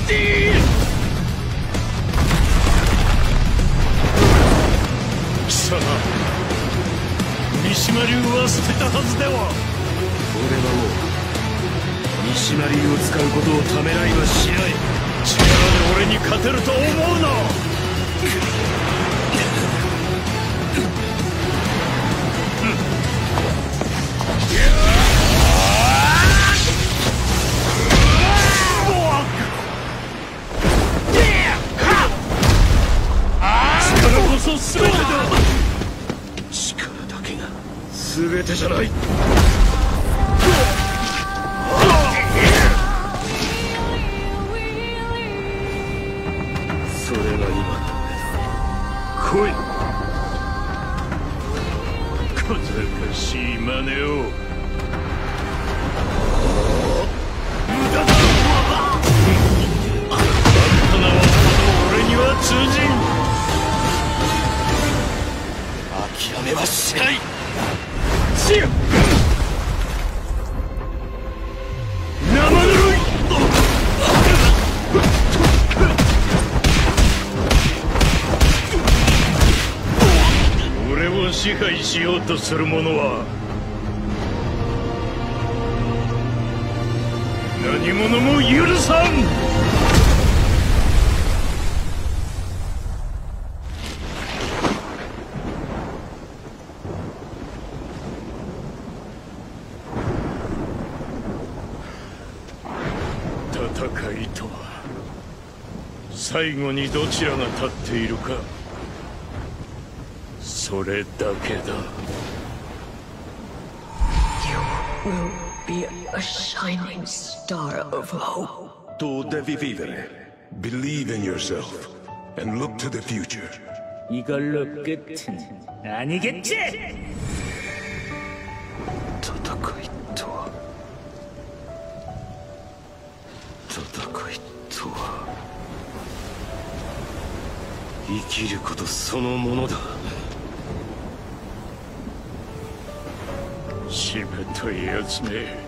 貴様、三島流は捨てたはずでは。 俺はもう三島流を使うことをためらいはしない。 力で俺に勝てると思うな。力こそ全てだ。 力だけが全てじゃない。それが今の俺だ。来い。 小賢しい真似を。無駄だ。あんたなは俺には通じん。 諦めはしない。 しよ生ぬるい。俺を支配しようとする者は何者も許さん。戦いとは最後にどちらが立っているか、それだけだ。 You will be a shining star of hope. Tu devi vivere. Believe in yourself and look to the future. 이걸로 끝은 아니겠지? 戦いとは生きることそのものだ。 しぶといやつめ。